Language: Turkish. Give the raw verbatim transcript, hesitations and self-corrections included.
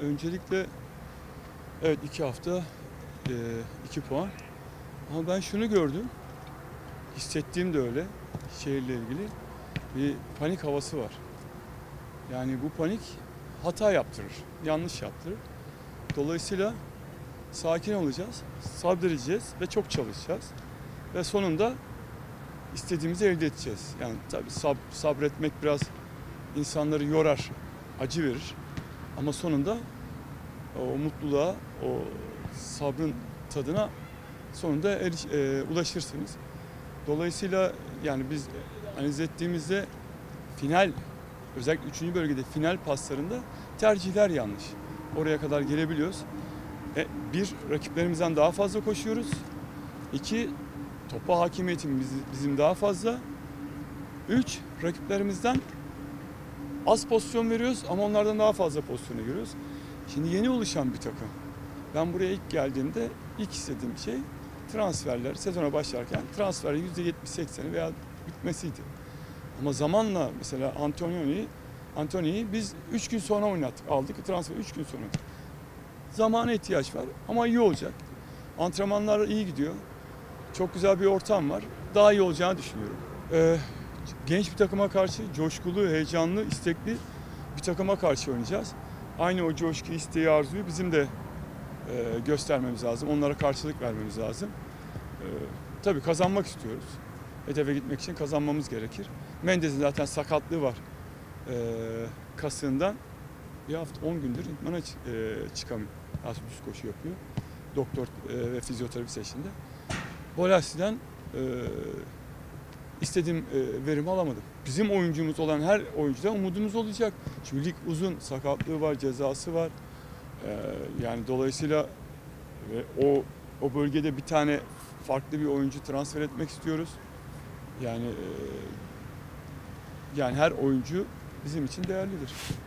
öncelikle evet iki hafta, e, iki puan. Ama ben şunu gördüm, hissettiğim de öyle, şehirle ilgili bir panik havası var. Yani bu panik hata yaptırır, yanlış yaptırır. Dolayısıyla sakin olacağız, sabredeceğiz ve çok çalışacağız. Ve sonunda istediğimizi elde edeceğiz. Yani tabii sab sabretmek biraz insanları yorar, acı verir. Ama sonunda o mutluluğa, o sabrın tadına sonunda eriş, e, ulaşırsınız. Dolayısıyla yani biz analiz ettiğimizde final, özellikle üçüncü bölgede final paslarında tercihler yanlış. Oraya kadar gelebiliyoruz. E, bir, rakiplerimizden daha fazla koşuyoruz. İki, topa hakimiyetimiz bizim daha fazla. Üç, rakiplerimizden az pozisyon veriyoruz ama onlardan daha fazla pozisyona giriyoruz. Şimdi yeni oluşan bir takım. Ben buraya ilk geldiğimde ilk istediğim şey transferler, sezona başlarken transferlerin yüzde yetmiş sekseni veya bitmesiydi. Ama zamanla mesela Antonioni'yi Antoni'yi biz üç gün sonra oynattık. Aldık transfer üç gün sonra. Zamana ihtiyaç var ama iyi olacak. Antrenmanlar iyi gidiyor. Çok güzel bir ortam var. Daha iyi olacağını düşünüyorum. Ee, genç bir takıma karşı coşkulu, heyecanlı, istekli bir takıma karşı oynayacağız. Aynı o coşku, isteği, arzuyu bizim de e, göstermemiz lazım. Onlara karşılık vermemiz lazım. E, tabii kazanmak istiyoruz. Hedefe gitmek için kazanmamız gerekir. Mendes'in zaten sakatlığı var. E, kasığından bir hafta on gündür idmana e, çıkamıyor. Aslında düz koşu yapıyor. Doktor e, ve fizyoterapist eşliğinde. Bolas'tan e, istediğim e, verimi alamadım. Bizim oyuncumuz olan her oyuncudan umudumuz olacak. Çünkü lig uzun, sakatlığı var, cezası var. E, yani dolayısıyla e, o o bölgede bir tane farklı bir oyuncu transfer etmek istiyoruz. Yani e, yani her oyuncu bizim için değerlidir.